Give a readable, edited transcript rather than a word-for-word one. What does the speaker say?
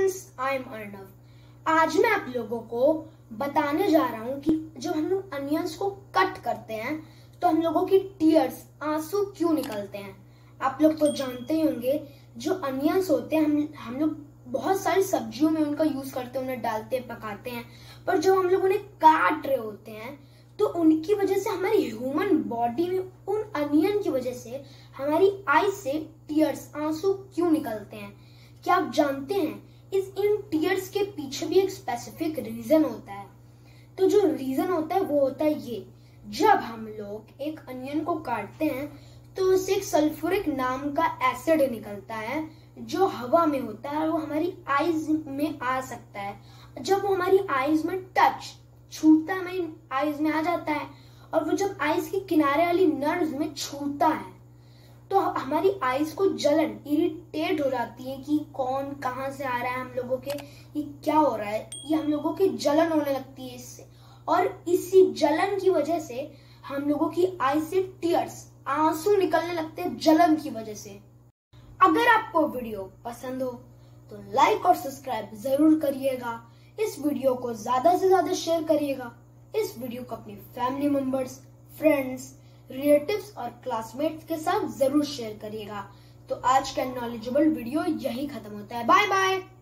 Friends, I am Arnav. आज मैं आप लोगों को बताने जा रहा हूँ कि जब हम लोग अनियंस को कट करते हैं तो हम लोगों की टीयर्स, आंसू क्यों निकलते हैं। आप लोग तो जानते ही होंगे, जो अनियंस होते हैं हम लोग बहुत सारी सब्जियों में उनका यूज करते हैं, उन्हें डालते हैं, पकाते हैं। पर जब हम लोग उन्हें काट रहे होते हैं तो उनकी वजह से हमारी ह्यूमन बॉडी में उन अनियन की वजह से हमारी आई से टीयर्स, आंसू क्यों निकलते हैं। क्या आप जानते हैं इन टीयर्स के पीछे भी एक स्पेसिफिक रीजन होता है। तो जो रीजन होता है वो होता है ये, जब हम लोग एक अनियन को काटते हैं तो उससे एक सल्फ्यूरिक नाम का एसिड निकलता है जो हवा में होता है और वो हमारी आईज में आ सकता है। जब वो हमारी आईज में टच छूता है, हमारी आईज में आ जाता है और वो जब आईज के किनारे वाली नर्व्स में छूता है तो हमारी आईज को जलन, इरिटेट हो जाती है कि कौन कहां से आ रहा है, हम लोगों के ये क्या हो रहा है, ये हम लोगों की जलन होने लगती है इससे। और इसी जलन की वजह से हम लोगों की आई से टीयर्स, आंसू निकलने लगते हैं जलन की वजह से। अगर आपको वीडियो पसंद हो तो लाइक और सब्सक्राइब जरूर करिएगा। इस वीडियो को ज्यादा से ज्यादा शेयर करिएगा। इस वीडियो को अपने फैमिली मेंबर्स, फ्रेंड्स, रिलेटिव्स और क्लासमेट्स के साथ जरूर शेयर करिएगा। तो आज का नॉलेजेबल वीडियो यही खत्म होता है। Bye bye.